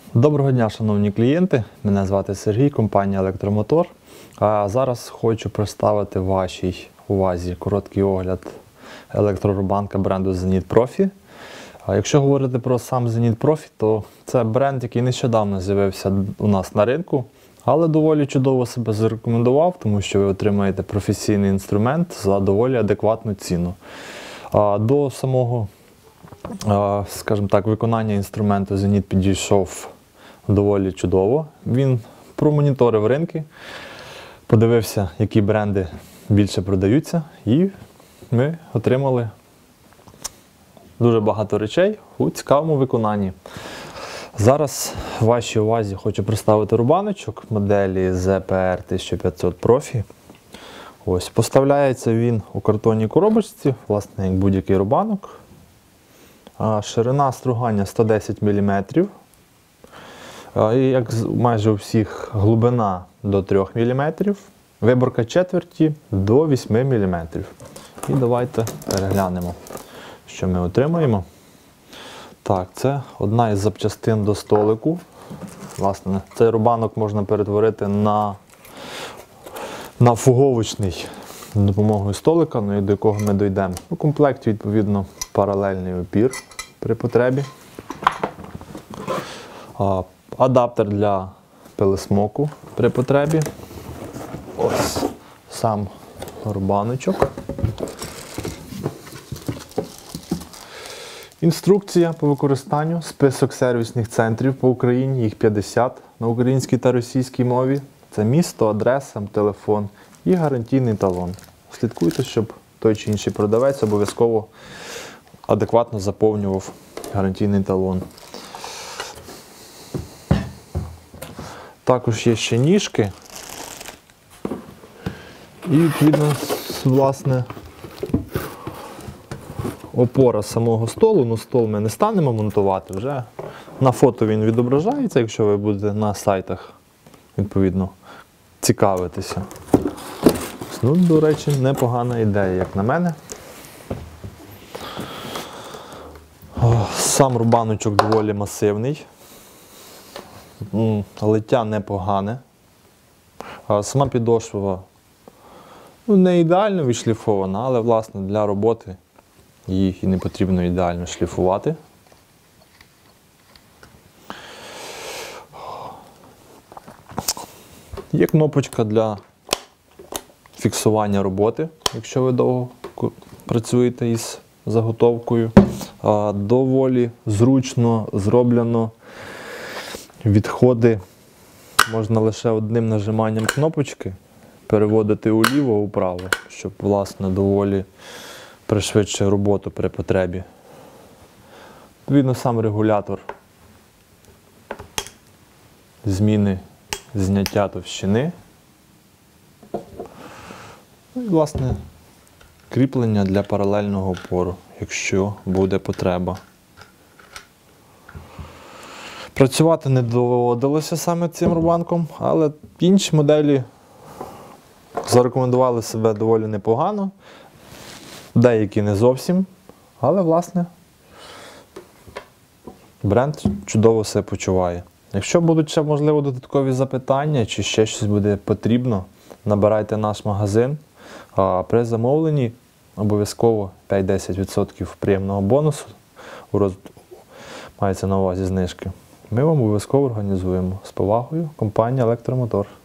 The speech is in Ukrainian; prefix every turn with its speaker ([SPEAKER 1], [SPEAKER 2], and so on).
[SPEAKER 1] Доброго дня, шановні клієнти. Мене звати Сергій, компанія Електромотор. А зараз хочу представити вашій увазі короткий огляд електрорубанка бренду Zenit Profi. Якщо говорити про сам Zenit Profi, то це бренд, який нещодавно з'явився у нас на ринку, але доволі чудово себе зарекомендував, тому що ви отримаєте професійний інструмент за доволі адекватну ціну. До самого, скажімо так, виконання інструменту Zenit підійшов доволі чудово. Він промоніторив ринки, подивився, які бренди більше продаються, і ми отримали дуже багато речей у цікавому виконанні. Зараз вашій увазі хочу представити рубаночок моделі ZPR 1500 Profi. Ось, поставляється він у картонній коробочці, власне, як будь-який рубанок. Ширина стругання 110 мм. І як майже у всіх, глибина до 3 мм, виборка четверті до 8 мм. І давайте переглянемо, що ми отримаємо. Так, це одна із запчастин до столику. Власне, цей рубанок можна перетворити на фуговочний з допомогою столика, до якого ми дійдемо. У комплекті, відповідно, паралельний опір при потребі. Адаптер для пилосмоку при потребі. Ось сам рубаночок. Інструкція по використанню, список сервісних центрів по Україні, їх 50 на українській та російській мові. Це місто, адреса, телефон і гарантійний талон. Слідкуйте, щоб той чи інший продавець обов'язково адекватно заповнював гарантійний талон. Також є ще ніжки і, відповідно, власне, опора самого столу. Ну, стол ми не станемо монтувати, вже на фото він відображається, якщо ви будете на сайтах, відповідно, цікавитися. Ну, до речі, непогана ідея, як на мене. Сам рубаночок доволі масивний. Лиття непогане. Сама підошва не ідеально відшліфована, але, власне, для роботи її і не потрібно ідеально шліфувати. Є кнопочка для фіксування роботи, якщо ви довго працюєте із заготовкою. Доволі зручно зроблено. Відходи можна лише одним нажиманням кнопочки переводити уліво-управо, щоб, власне, доволі пришвидшує роботу при потребі. Відповідно, сам регулятор зміни зняття товщини. І, власне, кріплення для паралельного опору, якщо буде потреба. Працювати не доводилося саме цим рубанком, але інші моделі зарекомендували себе доволі непогано, деякі не зовсім, але, власне, бренд чудово себе почуває. Якщо будуть ще, можливо, додаткові запитання, чи ще щось буде потрібно, набирайте наш магазин. При замовленні обов'язково 5-10% приємного бонусу, мається на увазі знижки. Ми вам обов'язково організуємо. З повагою, компанія Електромотор.